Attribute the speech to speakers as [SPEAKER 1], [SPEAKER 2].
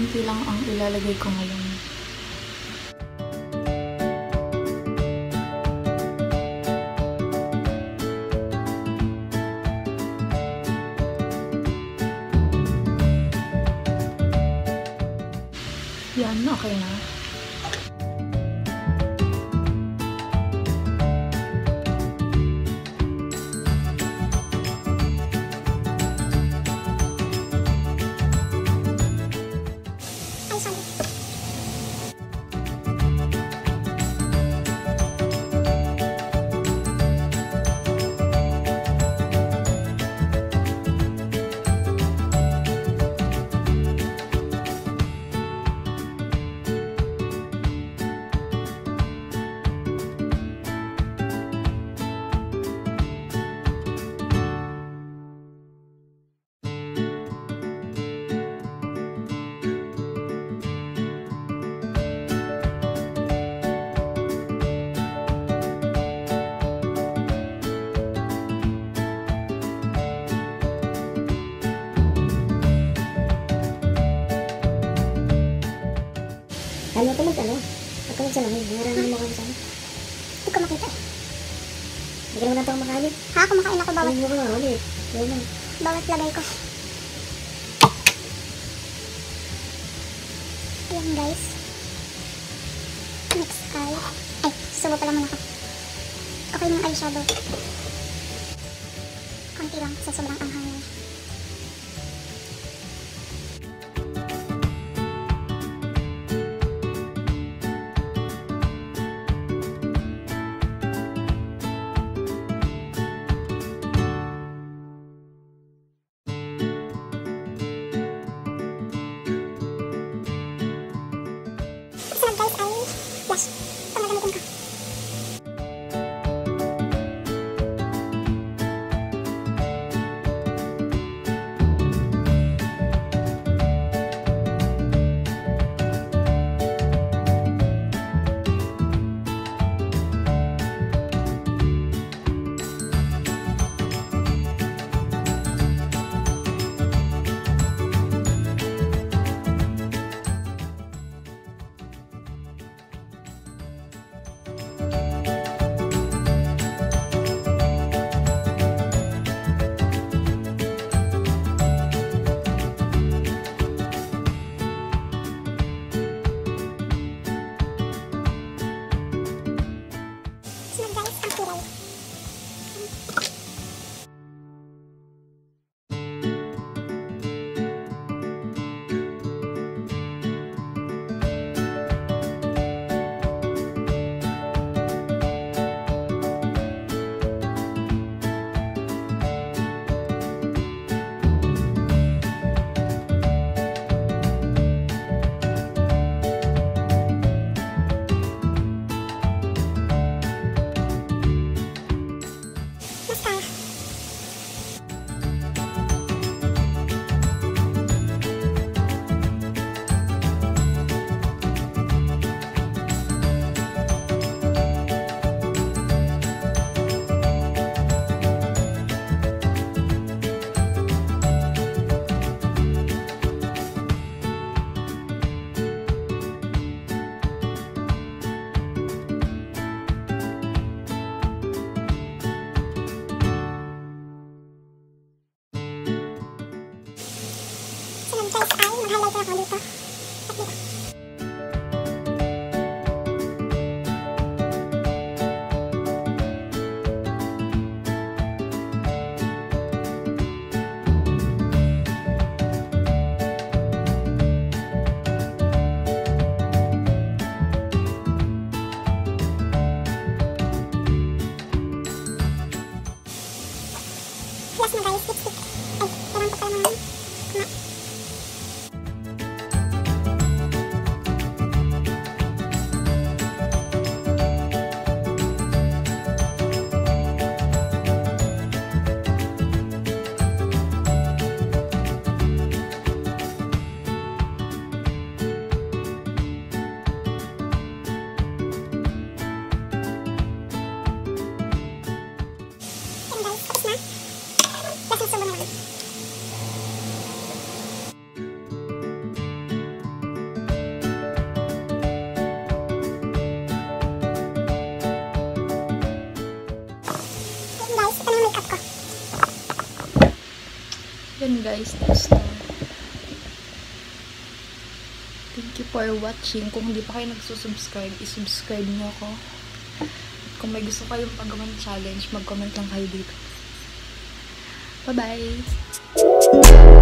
[SPEAKER 1] konti lang ang ilalagay ko ngayon. Yan, okay na.
[SPEAKER 2] Ano ka mag-ano? Huwag ka magsalamin. Nangarami mo kami sana.
[SPEAKER 3] Hindi ko makita eh.
[SPEAKER 2] Hindi ka naman natin makalit.
[SPEAKER 3] Ha? Kumakain ako bawat...
[SPEAKER 2] Hindi mo ka makalit. Huwag lang.
[SPEAKER 3] Bawat lagay ko. Ayan guys. Next ay... Ay, subo pala muna ako. Okay yung eyeshadow. Konti lang sa sobrang anghang niya. Guys, ito magamitin ko.
[SPEAKER 1] Yan guys, tapos na. Thank you for watching. Kung hindi pa kayo nagsusubscribe, isubscribe nyo ako. At kung may gusto kayong pagawang challenge, mag-comment lang kayo dito. Bye-bye!